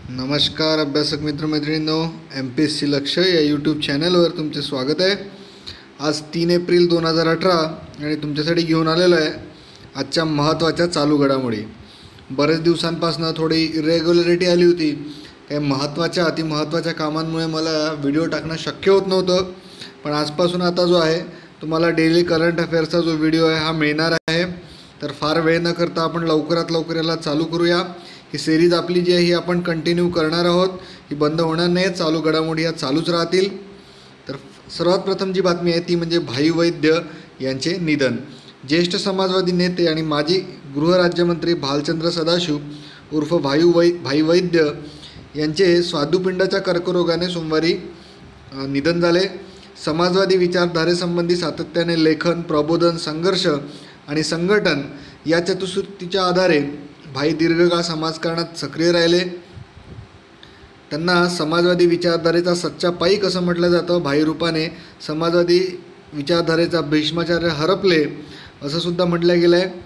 नमस्कार अभ्यासक मित्रमैत्रिणींनो, MPSC लक्ष या यूट्यूब चॅनलवर तुमचे स्वागत आहे। आज 3 एप्रिल 2018 आणि तुमच्यासाठी घेऊन आलेलो आहे आजच्या महत्त्वाच्या चालू घडामोडी। बरेच दिवसांपासून थोडी इरेग्युलरिटी आली होती, काही महत्त्वाच्या अतिमहत्त्वाच्या कामांमुळे मला व्हिडिओ टाकणं शक्य होत नव्हतं। पण आजपासून आता जो आहे तुम्हाला डेली करंट अफेअर्सचा जो व्हिडिओ आहे हा मिळणार आहे। तर फार वेळ न करता आपण लवकरात लवकर याला चालू करूया। ही सिरीज आपली जी आहे ही आपण कंटिन्यू करणार आहोत, ही बंद होणार नाही, चालू घडामोडी या चालूच राहतील। तर सर्वात प्रथम जी बातमी आहे ती म्हणजे भाई वैद्य यांचे निधन। ज्येष्ठ समाजवादी नेते आणि माजी गृहराज्यमंत्री भालचंद्र सदाशिव उर्फ भाई वैद्य यांचे स्वादुपिंडाच्या कर्करोगाने सोमवारी निधन झाले। समाजवादी विचारधारेसंबंधी सातत्याने लेखन, प्रबोधन, संघर्ष आणि संघटन या चतुसूत्रीच्या आधारे भाई दीर्घकाळ समाजकारणात सक्रिय राहिले। त्यांना समाजवादी विचारधारेचा सच्चा पाईक असं म्हटलं जातं। भाई रूपाने समाजवादी विचारधारेचा भीष्माचार्य हरपले असं सुद्धा म्हटलं गेलं आहे।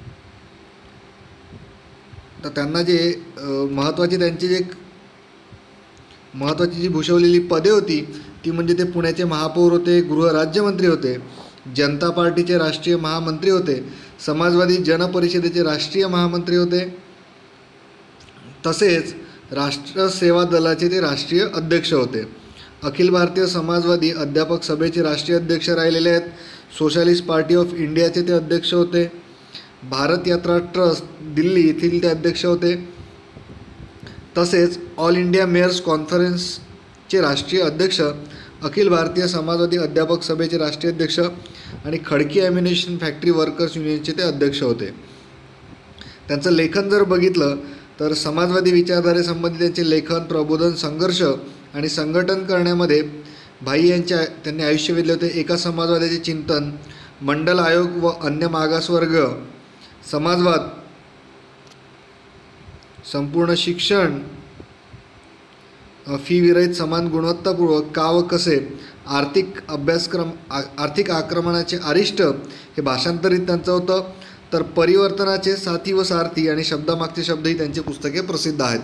तर त्यांना जे महत्त्वाची जी भूषवलेली पदे होती ती म्हणजे ते पुण्याचे महापौर होते, गृहराज्यमंत्री होते, जनता पार्टीचे राष्ट्रीय महामंत्री होते, समाजवादी जनपरिषदेचे राष्ट्रीय महामंत्री होते, तसेच राष्ट्र सेवा दलाचे ते राष्ट्रीय अध्यक्ष होते। अखिल भारतीय समाजवादी अध्यापक सभेचे राष्ट्रीय अध्यक्ष राहिलेले आहेत। सोशलिस्ट पार्टी ऑफ इंडियाचे ते अध्यक्ष होते। भारत यात्रा ट्रस्ट दिल्ली येथील ते अध्यक्ष होते। तसेच ऑल इंडिया मेयर्स कॉन्फरन्सचे राष्ट्रीय अध्यक्ष, अखिल भारतीय समाजवादी अध्यापक सभेचे राष्ट्रीय अध्यक्ष आणि खडकी ॲम्युनिशन फॅक्टरी वर्कर्स युनियनचे ते अध्यक्ष होते। त्यांचं लेखन जर बघितलं तर समाजवादी विचारधारेसंबंधी त्यांचे लेखन, प्रबोधन, संघर्ष आणि संघटन करण्यामध्ये भाई त्यांनी आयुष्य वेधले होते। एका समाजवादाचे चिंतन, मंडल आयोग व अन्य मागासवर्ग, समाजवाद, संपूर्ण शिक्षण, फी विरहित समान गुणवत्तापूर्वक का व कसे, आर्थिक आक्रमणाचे अरिष्ट हे भाषांतरित त्यांचं होतं। तर परिवर्तनाचे साथी व सारथी आणि शब्दामागचे शब्दही त्यांची पुस्तके प्रसिद्ध आहेत।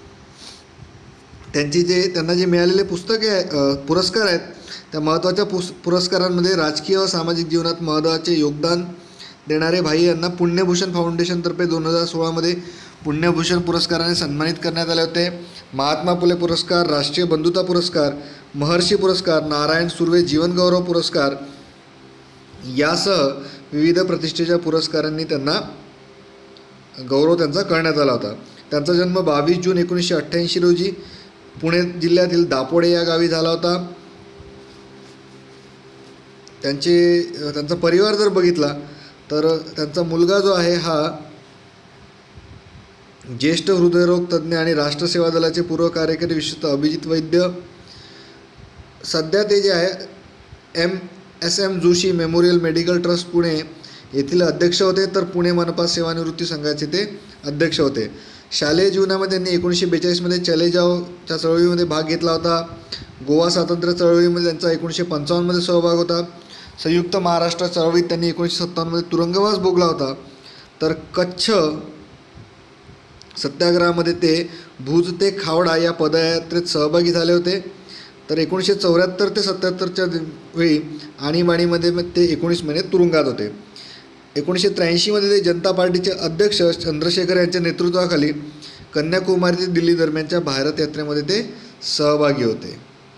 त्यांना जे मिळालेले पुरस्कार आहेत त्या महत्त्वाच्या पुरस्कारांमध्ये राजकीय व सामाजिक जीवनात महत्त्वाचे योगदान देणारे भाई यांना पुण्यभूषण फाउंडेशनतर्फे 2016 पुण्यभूषण पुरस्काराने सन्मानित करण्यात आले होते। महात्मा फुले पुरस्कार, राष्ट्रीय बंधुता पुरस्कार, महर्षी पुरस्कार, नारायण सुर्वे जीवनगौरव पुरस्कार यासह विविध प्रतिष्ठेच्या पुरस्कारांनी त्यांना गौरव त्यांचा करण्यात आला होता। त्यांचा जन्म 22 जून 1988 रोजी पुणे जिल्ह्यातील दापोडे या गावी झाला होता। त्यांचा परिवार जर बघितला तर त्यांचा मुलगा जो आहे हा ज्येष्ठ हृदयरोग तज्ज्ञ आणि राष्ट्रसेवा दलाचे पूर्व कार्यकारी विश्वस्त अभिजित वैद्य, सध्या ते जे आहे MSM Joshi memorial medical trust Pune येथील अध्यक्ष होते। तर पुणे मनपा सेवानिवृत्ती संघाचे ते अध्यक्ष होते। शालेय जीवनामध्ये त्यांनी 1942 चले जाओच्या चळवळीमध्ये भाग घेतला होता। गोवा स्वातंत्र्य चळवळीमध्ये त्यांचा 1955 सहभाग होता। संयुक्त महाराष्ट्र चळवळीत त्यांनी 1957 तुरुंगवास भोगला होता। तर कच्छ सत्याग्रहामध्ये ते भुज ते खावडा या पदयात्रेत सहभागी झाले होते। तर 1974 ते 77च्या वेळी आणीबाणीमध्ये ते 19 महिने तुरुंगात होते। 1983 ते जनता पार्टीचे अध्यक्ष चंद्रशेखर यांच्या नेतृत्वाखाली कन्याकुमारी ते दिल्ली दरम्यानच्या भारत यात्रेमध्ये ते सहभागी होते।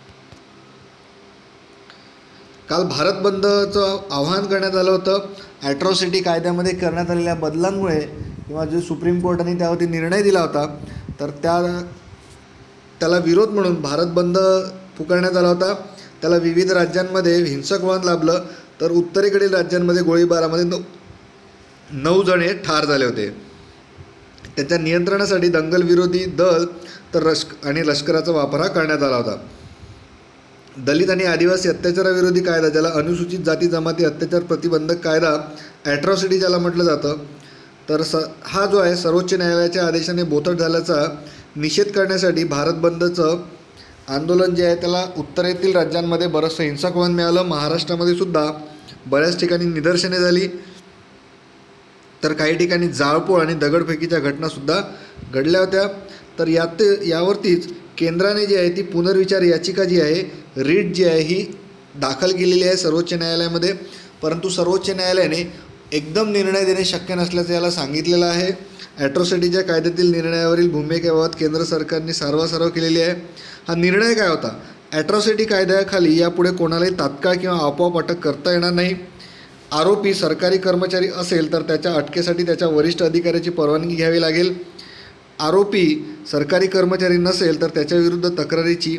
काल भारत बंदचं आवाहन करण्यात आलं होतं। ॲट्रॉसिटी कायद्यामध्ये करण्यात आलेल्या बदलांमुळे किंवा जो सुप्रीम कोर्टाने त्यावरती निर्णय दिला होता तर त्याला विरोध म्हणून भारत बंद पुकारण्यात आला होता। त्याला विविध राज्यांमध्ये हिंसक वळण लाभलं। तर उत्तरेकडील राज्यांमध्ये गोळीबारामध्ये 9 जण हे ठार झाले होते। त्याच्या नियंत्रणासाठी दंगलविरोधी दल तर लष्कराचा वापर हा करण्यात आला होता। दलित आणि आदिवासी अत्याचाराविरोधी कायदा, ज्याला अनुसूचित जाती जमाती अत्याचार प्रतिबंधक कायदा, ॲट्रॉसिटी ज्याला म्हटलं जातं, तर हा जो आहे सर्वोच्च न्यायालयाच्या आदेशाने बोथट झाल्याचा निषेध करण्यासाठी भारत बंदचं आंदोलन जे आहे त्याला उत्तरेतील राज्यांमध्ये बरंचसं हिंसक वळण मिळालं। महाराष्ट्रामध्ये सुद्धा बऱ्याच ठिकाणी निदर्शने झाली। तर काही ठिकाणी जाळपोळ आणि दगडफेकीच्या घटनासुद्धा घडल्या होत्या। तर यावरतीच केंद्राने जी आहे ती पुनर्विचार याचिका जी आहे रीट जी आहे ही दाखल केलेली आहे सर्वोच्च न्यायालयामध्ये. परंतु सर्वोच्च न्यायालयाने एकदम निर्णय देणे शक्य नसल्याचं याला सांगितलेलं आहे. ॲट्रॉसिटीच्या कायद्यातील निर्णयावरील भूमिकेबाबत केंद्र सरकारने सारवासारव केलेली आहे. हा निर्णय काय होता? ॲट्रॉसिटी कायद्याखाली यापुढे कोणालाही तात्काळ किंवा आपोआप अटक करता येणार नाही. आरोपी सरकारी कर्मचारी असेल तर त्याच्या अटकेसाठी त्याच्या वरिष्ठ अधिकाऱ्याची परवानगी घ्यावी लागेल. आरोपी सरकारी कर्मचारी नसेल तर त्याच्याविरुद्ध तक्रारीची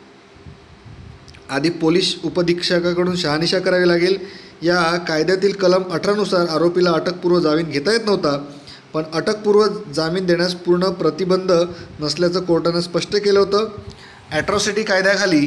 आधी पोलीस उपअधीक्षकाकडून शहानिशा करावी लागेल. या कायद्यातील कलम 18 नुसार आरोपीला अटकपूर्व जामीन घेता येत नव्हता, पण अटकपूर्व जामीन देण्यास पूर्ण प्रतिबंध नसल्याचं कोर्टानं स्पष्ट केलं होतं. ॲट्रॉसिटी कायद्याखाली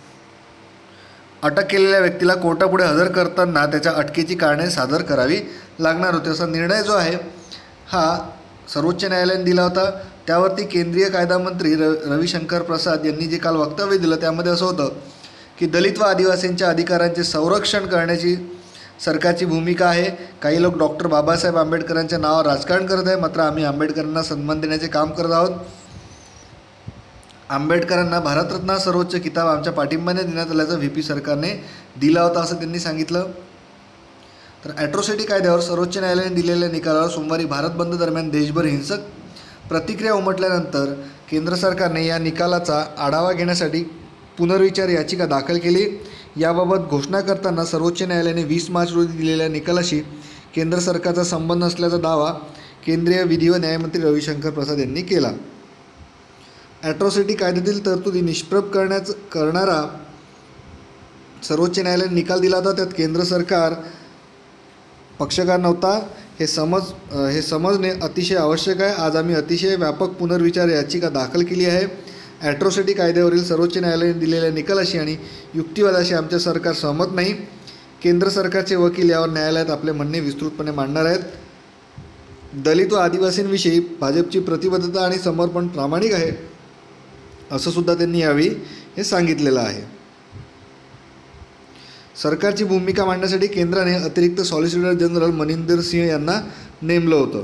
अटक केलेल्या व्यक्तीला कोर्टापुढे हजर करताना त्याच्या अटकेची कारणे सादर करावी लागणार होती. असा निर्णय जो आहे हा सर्वोच्च न्यायालयाने दिला होता. त्यावरती केंद्रीय कायदा मंत्री रविशंकर प्रसाद यांनी जे काल वक्तव्य दिलं त्यामध्ये असं होतं की दलित व आदिवासींच्या अधिकारांचे संरक्षण करण्याची सरकारची भूमिका आहे. काही लोक डॉक्टर बाबासाहेब आंबेडकरांच्या नावावर राजकारण करत आहे, मात्र आम्ही आंबेडकरांना सन्मान देण्याचे काम करत आहोत. आंबेडकरांना भारतरत्न सर्वोच्च किताब आमच्या पाठिंब्याने देण्यात आल्याचा व्ही.पी. सरकारने दिला होता असं त्यांनी सांगितलं. तर ॲट्रॉसिटी कायद्यावर सर्वोच्च न्यायालयाने दिलेल्या निकालावर सोमवारी भारत बंद दरम्यान देशभर हिंसक प्रतिक्रिया उमटल्यानंतर केंद्र सरकारने या निकालाचा आढावा घेण्यासाठी पुनर्विचार याचिका दाखल केली. याबाबत घोषणा करताना सर्वोच्च न्यायालयाने 20 मार्च रोजी दिलेल्या निकालाशी केंद्र सरकारचा संबंध नसल्याचा दावा केंद्रीय विधी व न्यायमंत्री रविशंकर प्रसाद यांनी केला. ॲट्रॉसिटी कायद्यातील तरतुदी निष्प्रभ करणारा सर्वोच्च न्यायालयाने निकाल दिला होता. त्यात केंद्र सरकार पक्षकार नव्हता हे समजणे अतिशय आवश्यक आहे. आज आम्ही अतिशय व्यापक पुनर्विचार याचिका दाखल केली आहे. ॲट्रॉसिटी कायद्यावरील सर्वोच्च न्यायालयाने दिलेल्या निकालाशी आणि युक्तिवादाशी आमचे सरकार सहमत नाही. केंद्र सरकारचे वकील यावर न्यायालयात आपले म्हणणे विस्तृतपणे मांडणार आहेत. दलित व आदिवासींविषयी भाजपची प्रतिबद्धता आणि समर्पण प्रामाणिक आहे असं सुद्धा त्यांनी यावेळी हे सांगितलेलं आहे. सरकारची भूमिका मांडण्यासाठी केंद्राने अतिरिक्त सॉलिसिटर जनरल मनिंदर सिंह यांना नेमलं होतं.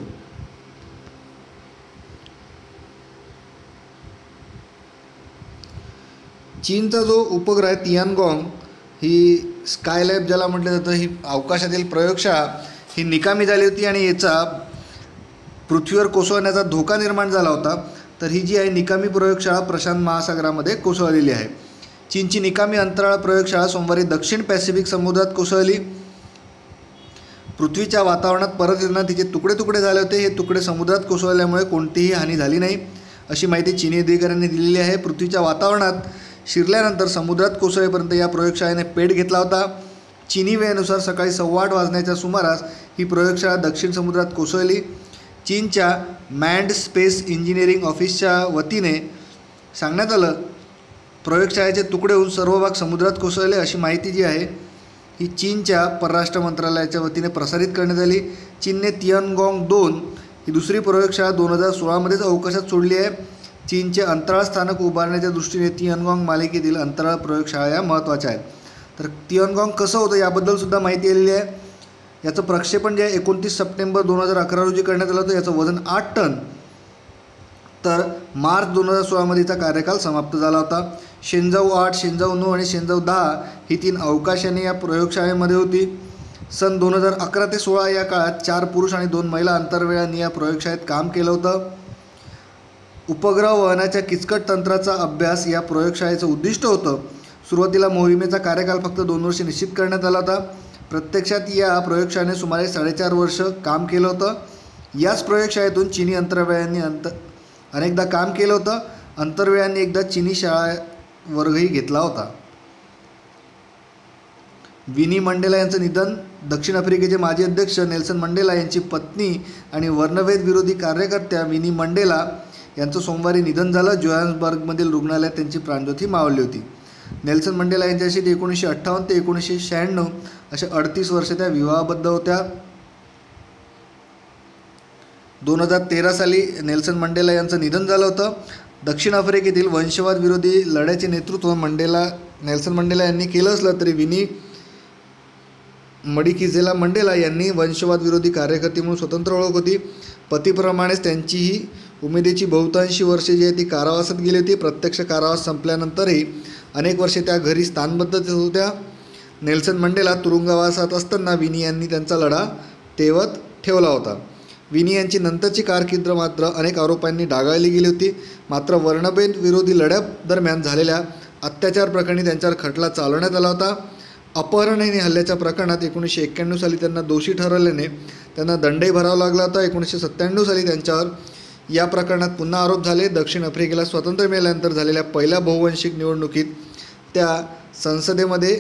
चीनचा जो उपग्रह आहे तियानगॉंग ही स्कायलॅब ज्याला म्हटलं जातं, ही अवकाशातील प्रयोगशाळा ही निकामी झाली होती आणि याचा पृथ्वीवर कोसळण्याचा धोका निर्माण झाला होता. तर ही जी आहे निकामी प्रयोगशाळा प्रशांत महासागरामध्ये कोसळलेली आहे. चीनची निकामी अंतराळ प्रयोगशाळा सोमवारी दक्षिण पॅसिफिक समुद्रात कोसळली. पृथ्वीच्या वातावरणात परत येताना तिचे तुकडे तुकडे झाले होते. हे तुकडे समुद्रात कोसळल्यामुळे कोणतीही हानी झाली नाही अशी माहिती चीनी अधिकाऱ्यांनी दिलेली आहे. पृथ्वीच्या वातावरणात शिरल्यानंतर समुद्रात कोसळेपर्यंत या प्रयोगशाळेने पेट घेतला होता. चीनी वेळेनुसार सकाळी 8:15 वाजण्याच्या सुमारास ही प्रयोगशाळा दक्षिण समुद्रात कोसळली. चीनच्या मॅन्ड स्पेस इंजिनिअरिंग ऑफिसच्या वतीने सांगण्यात आलं प्रयोगशाळेचे तुकडे होऊन सर्व भाग समुद्रात कोसळले अशी माहिती जी आहे ही चीनच्या परराष्ट्र मंत्रालयाच्या वतीने प्रसारित करण्यात आली. चीनने तियानगॉंग 2 ही दुसरी प्रयोगशाळा 2016मध्येच अवकाशात सोडली आहे. चीनचे अंतराळ स्थानक उभारण्याच्या दृष्टीने तियानगॉंग मालिकेतील अंतराळ प्रयोगशाळा या महत्त्वाच्या आहेत. तर तियानगॉंग कसं होतं याबद्दलसुद्धा माहिती आलेली आहे. याचं प्रक्षेपण जे आहे 29 सप्टेंबर 2011 रोजी करण्यात आलं होतं. याचं वजन 8 टन. तर मार्च 2016मध्ये याचा कार्यकाल समाप्त झाला होता. शेंजाऊ 8, शेंजाऊ 9 आणि शेंजाऊ 10 ही 3 अवकाशयाने या प्रयोगशाळेमध्ये होती. सन 2011 ते 16 या काळात 4 पुरुष आणि 2 महिला अंतर्वेळांनी या प्रयोगशाळेत काम केलं होतं. उपग्रह वहनाच्या किचकट तंत्राचा अभ्यास या प्रयोगशाळेचं उद्दिष्ट होतं. सुरुवातीला मोहिमेचा कार्यकाल फक्त 2 वर्ष निश्चित करण्यात आला होता. प्रत्यक्षात या प्रयोगशाळेने सुमारे 4.5 वर्ष काम केलं होतं. याच प्रयोगशाळेतून चीनी अंतराळवीरांनी अनेकदा काम केलं होतं. अंतराळवीरांनी एकदा चीनी शाळा वर्गही घेतला होता. विनी मंडेला यांचं निधन. दक्षिण आफ्रिकेचे माजी अध्यक्ष नेल्सन मंडेला यांची पत्नी आणि वर्णभेद विरोधी कार्यकर्त्या विनी मंडेला यांचं सोमवारी निधन झालं. जोहान्सबर्गमधील रुग्णालयात त्यांची प्राणज्योती मावळली होती. नेल्सन मंडेला यांच्याशी 1958 ते 1996 अशा 38 वर्ष त्या विवाहबद्ध होत्या. 2013 साली नेल्सन मंडेला यांचं निधन झालं होतं. दक्षिण आफ्रिकेतील वंशवाद विरोधी लढ्याचे नेतृत्व नेल्सन मंडेला यांनी केलं असलं तरी विनी मडिकिझेला मंडेला यांनी वंशवाद विरोधी कार्यकर्ते म्हणून स्वतंत्र ओळख होती. पतीप्रमाणेच त्यांचीही उमेदीची बहुतांशी वर्षे जी आहे ती कारावासात गेली होती. प्रत्यक्ष कारावास संपल्यानंतरही अनेक वर्षे त्या घरी स्थानबद्ध होत्या. नेल्सन मंडेला तुरुंगवासात असताना विनी यांनी त्यांचा लढा तेवत ठेवला होता. विनी यांची नंतरची कारकीर्द मात्र अनेक आरोपांनी डागाळली गेली होती. मात्र वर्णभेद विरोधी लढ्यादरम्यान झालेल्या अत्याचार प्रकरणी त्यांच्यावर खटला चालवण्यात आला होता. अपहरण आणि हल्ल्याच्या प्रकरणात 1991 साली त्यांना दोषी ठरवल्याने त्यांना दंडही भरावा लागला होता. 1997 साली त्यांच्यावर या प्रकरणात पुन्हा आरोप झाले. दक्षिण आफ्रिकेला स्वातंत्र्य मिळाल्यानंतर झालेल्या पहिल्या बहुवार्षिक निवडणुकीत त्या संसदेमध्ये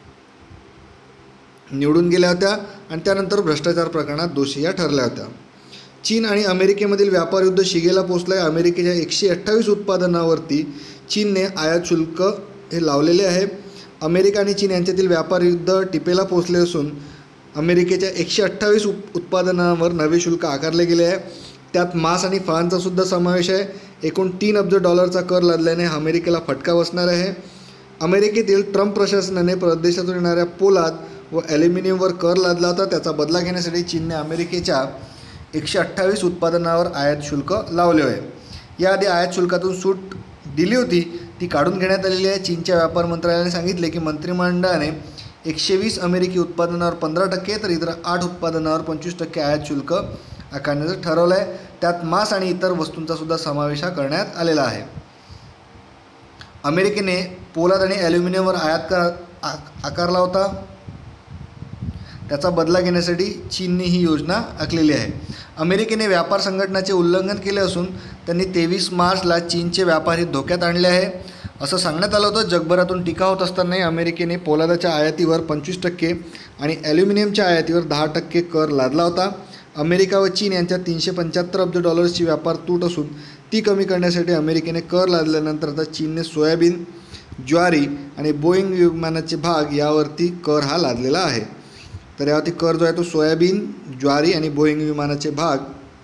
निवडून गेल्या होत्या आणि त्यानंतर भ्रष्टाचार प्रकरणात दोषी या ठरल्या होत्या. चीन आणि अमेरिकेमधील व्यापार युद्ध शिगेला पोचलं आहे. अमेरिकेच्या 128 उत्पादनावरती चीनने आयात शुल्क हे लावलेले आहे. अमेरिका आणि चीन यांच्यातील व्यापार युद्ध टिपेला पोचले असून अमेरिकेच्या 128 उत्पादनांवर नवे शुल्क आकारले गेले आहे. त्यात मांस आणि फळांचा सुद्धा समावेश आहे. एकूण $3 अब्ज कर लादल्याने अमेरिकेला फटका बसणार आहे. अमेरिकेतील ट्रम्प प्रशासनाने परदेशातून येणाऱ्या पोलाद व ॲल्युमिनियमवर कर लादला होता. त्याचा बदला घेण्यासाठी चीनने अमेरिकेच्या 128 उत्पादनावर आयात शुल्क लावले आहे. याआधी आयात शुल्कातून सूट दिली होती ती काढून घेण्यात आलेली आहे. चीनच्या व्यापार मंत्रालयाने सांगितले की मंत्रिमंडळाने 120 अमेरिकी उत्पादनावर 15% तर इतर 8 उत्पादनावर 25% आयात शुल्क आकारण्याचं ठरवलं आहे. त्यात मांस आणि इतर वस्तूंचा सुद्धा समावेश करण्यात आलेला आहे. अमेरिकेने पोलाद आणि ॲल्युमिनियमवर आयात कर आकारला होता. त्याचा बदला घेण्यासाठी चीनने ही योजना आखलेली आहे. अमेरिकेने व्यापार संघटनाचे उल्लंघन केले असून त्यांनी 23 मार्चला चीनचे व्यापार हित धोक्यात आणले आहे असं सांगण्यात आलं होतं. जगभरातून टीका होत असतानाही अमेरिकेने पोलादाच्या आयातीवर 25% आणि ॲल्युमिनियमच्या आयातीवर 10% कर लादला होता. अमेरिका व चीन यांच्यात $375 अब्ज व्यापार तूट असून ती कमी करण्यासाठी अमेरिकेने कर लादल्यानंतर आता चीनने सोयाबीन, ज्वारी आणि बोईंग विमानाचे भाग यावरती कर हा लादलेला आहे. तर यावरती कर जो आहे तो सोयाबीन, ज्वारी आणि बोईंग विमानाचे भाग.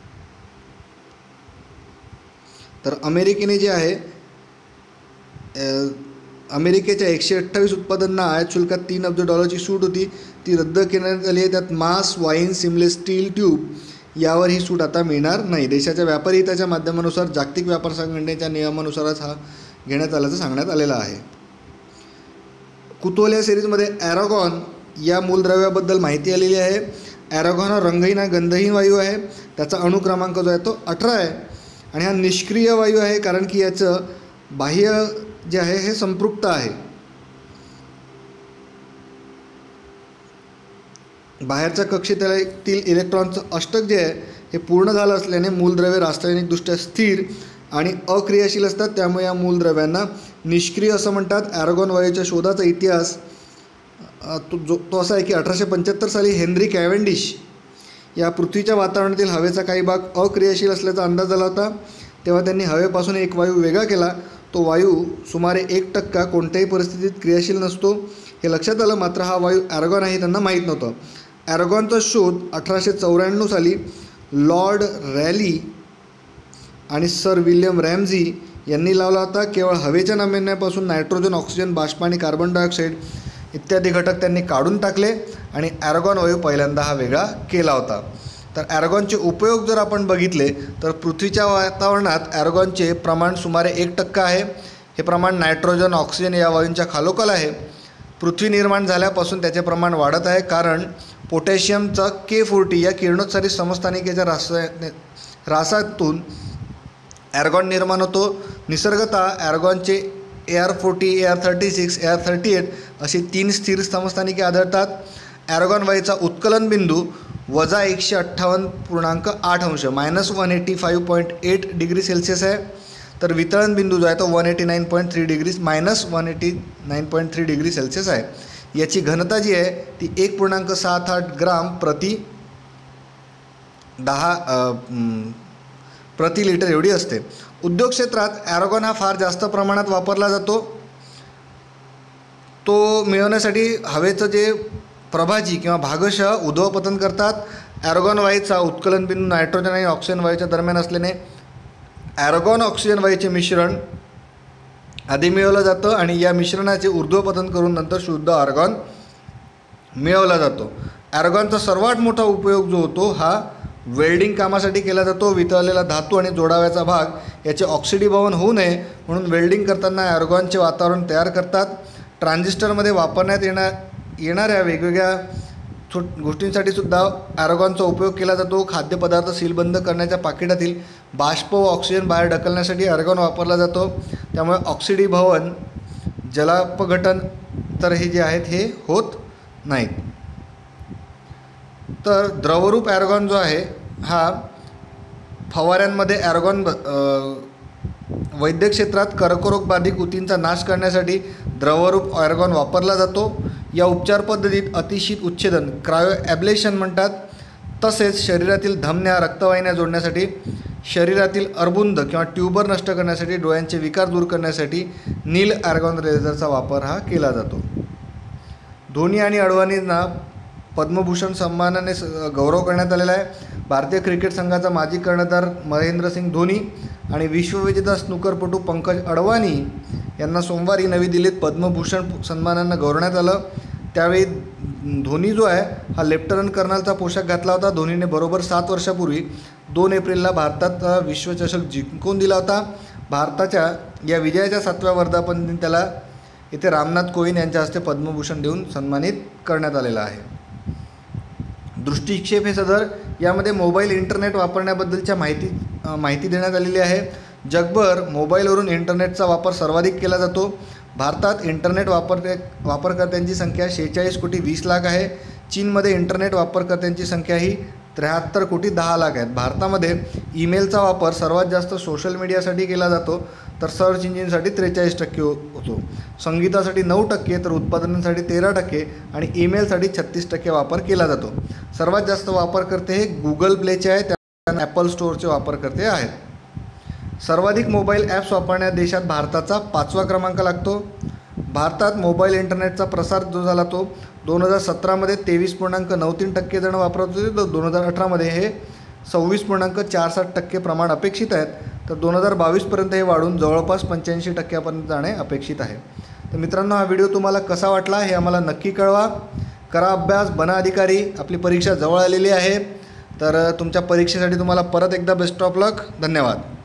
तर अमेरिकेने जे आहे अमेरिकेच्या 128 उत्पादनांना आयात शुल्कात $3 अब्ज सूट होती ती रद्द करण्यात आली आहे. त्यात मांस, वाईन, सिमलेस स्टील ट्यूब यावर ही सूट आता मिळणार नाही. देशाच्या व्यापारी हिताच्या माध्यमानुसार जागतिक व्यापार संघटनेच्या नियमानुसारच हा घेण्यात आल्याचं सांगण्यात आलेलं आहे. कुतूहल या सिरीजमध्ये ॲरागॉन या मूलद्रव्याबद्दल माहिती आलेली आहे. ॲरागॉन हा रंगहीन गंधहीन वायू आहे. त्याचा अणुक्रमांक जो आहे तो 18 आहे आणि हा निष्क्रिय वायू आहे कारण की याचं बाह्य जे आहे हे संपृक्त आहे. बाहेरच्या कक्षेतील इलेक्ट्रॉनचं अष्टक जे आहे हे पूर्ण झालं असल्याने मूलद्रव्ये रासायनिकदृष्ट्या स्थिर आणि अक्रियाशील असतात. त्यामुळे या मूलद्रव्यांना निष्क्रिय असं म्हणतात. ॲरागॉन वायूच्या शोधाचा इतिहास तो असा आहे की 1875 साली हेनरी कॅव्हेंडिश या पृथ्वीच्या वातावरणातील हवेचा काही भाग अक्रियाशील असल्याचा अंदाज आला होता. तेव्हा त्यांनी हवेपासून एक वायू वेगळा केला. तो वायू सुमारे 1% कोणत्याही परिस्थितीत क्रियाशील नसतो हे लक्षात आलं. मात्र हा वायू ॲरागॉन आहे त्यांना माहीत नव्हतं. ॲरागॉनचा शोध 1894 साली लॉर्ड रॅली आणि सर विल्यम रॅमझी यांनी लावला होता. केवळ हवेच्या नमुन्यापासून नायट्रोजन, ऑक्सिजन, बाष्प आणि कार्बन डायऑक्साईड इत्यादी घटक त्यांनी काढून टाकले आणि ॲरागॉन वायू पहिल्यांदा हा वेगळा केला होता. तर ॲरागॉनचे उपयोग जर आपण बघितले तर पृथ्वीच्या वातावरणात ॲरागॉनचे प्रमाण सुमारे 1% आहे. हे प्रमाण नायट्रोजन, ऑक्सिजन या वायूंच्या खालोखाल आहे. पृथ्वी निर्माण झाल्यापासून त्याचे प्रमाण वाढत आहे कारण पोटॅशियमचा K40 या किरणोत्सारी समस्थानिकेच्या रासातून ॲरागॉन निर्माण होतो. निसर्गतः ॲरागॉनचे AR40, AR36, AR38 अशी 3 स्थिर समस्थानिके आढळतात. ॲरागॉन वायूचा उत्कलन बिंदू -158.8 अंश -185.8 डिग्री सेल्सिअस आहे. तर वितळण बिंदू जो आहे तो 189.3 डिग्री -189.3 डिग्री सेल्सिअस आहे. याची घनता जी आहे ती 1.78 ग्राम प्रति लिटर एवढी असते. उद्योग क्षेत्रात ॲरागॉन हा फार जास्त प्रमाणात वापरला जातो. तो मिळवण्यासाठी हवेचं जे प्रभाजी किंवा भागशः उध्वपतन करतात. ॲरागॉन वायूचा उत्कलन बिंदू नायट्रोजन आणि ऑक्सिजन वायूच्या दरम्यान असल्याने ॲरागॉन ऑक्सिजन वायूचे मिश्रण आधी मिळवलं जातं आणि या मिश्रणाचे ऊर्ध्वपतन करून नंतर शुद्ध आर्गॉन मिळवला जातो. ॲरागॉनचा सर्वात मोठा उपयोग जो होतो हा वेल्डिंग कामासाठी केला जातो. वितळलेला धातू आणि जोडाव्याचा भाग याचे ऑक्सिडीभवन होऊ नये म्हणून वेल्डिंग करताना ॲर्गॉनचे वातावरण तयार करतात. ट्रान्झिस्टरमध्ये वापरण्यात येणाऱ्या वेगवेगळ्या गोष्टींसाठी सुद्धा ॲर्गॉनचा उपयोग केला जातो. खाद्यपदार्थ सीलबंद करण्याच्या पाकिटातील बाष्प व ऑक्सिजन बाहेर ढकलण्यासाठी ॲर्गॉन वापरला जातो. त्यामुळे ऑक्सिडीभवन, जलापघटन तर हे जे आहेत हे होत नाहीत. तर द्रवरूप ॲर्गॉन जो आहे हा फवाऱ्यांमध्ये वैद्यक क्षेत्रात कर्करोगबाधित ऊतींचा नाश करण्यासाठी द्रवरूप ॲर्गॉन वापरला जातो. या उपचार पद्धतीत अतिशीत उच्छेदन, क्रायो ॲब्लेशन म्हणतात. तसेच शरीरातील धमन्या, रक्तवाहिन्या जोडण्यासाठी, शरीरातील अर्बुंद किंवा ट्यूबर नष्ट करण्यासाठी, डोळ्यांचे विकार दूर करण्यासाठी नील ॲर्गॉन लेझरचा वापर हा केला जातो. धोनी आणि अडवाणींना पद्मभूषण सन्मानाने गौरव करण्यात आलेला आहे. भारतीय क्रिकेट संघाचा माजी कर्णधार महेंद्रसिंग धोनी आणि विश्वविजेता स्नूकरपटू पंकज अडवाणी यांना सोमवारी नवी दिल्लीत पद्मभूषण सन्मानानं गौरवण्यात आलं. त्यावेळी धोनी जो आहे हा लेफ्टनंट कर्नलचा पोशाख घातला होता. धोनीने बरोबर 7 वर्षापूर्वी 2 एप्रिलला भारतात विश्वचषक जिंकून दिला होता. भारताच्या या विजयाच्या 7व्या वर्धापनदिनी त्याला इथे रामनाथ कोविंद यांच्या हस्ते पद्मभूषण देऊन सन्मानित करण्यात आलेला आहे. दृष्टिक्षेप हे सदर यामध्ये मोबाईल इंटरनेट वापरण्याबद्दलच्या माहिती देण्यात आलेली आहे. जगभर मोबाईलवरून इंटरनेटचा वापर सर्वाधिक केला जातो. भारतात इंटरनेट वापरकर्त्यांची संख्या 46 कोटी 20 लाख आहे. चीनमध्ये इंटरनेट वापरकर्त्यांची संख्या ही 73 कोटी 10 लाख आहेत. भारतामध्ये ईमेलचा वापर सर्वात जास्त सोशल मीडियासाठी केला जातो, तर सर्च इंजिनसाठी 43% होतो. संगीतासाठी 9%, तर उत्पादनांसाठी 13% आणि ईमेलसाठी 36% वापर केला जातो. सर्वात जास्त वापरकर्ते हे गुगल प्लेचे आहेत, त्यांना ॲपल स्टोअरचे वापरकर्ते आहेत. सर्वाधिक मोबाईल ॲप्स वापरण्यात देशात भारताचा 5वा क्रमांक लागतो. भारतात मोबाईल इंटरनेटचा प्रसार जो झाला तो 2017मध्ये 23.93% जण वापरत होते, तर 2018मध्ये हे 26.47% प्रमाण अपेक्षित आहेत. तर 2022पर्यंत हे वाढून जवळपास 85% जाणे अपेक्षित आहे. तर मित्रांनो, हा व्हिडिओ तुम्हाला कसा वाटला हे आम्हाला नक्की कळवा. करा अभ्यास, बना अधिकारी. आपली परीक्षा जवळ आलेली आहे, तर तुमच्या परीक्षेसाठी तुम्हाला परत एकदा बेस्ट ऑफ लक. धन्यवाद.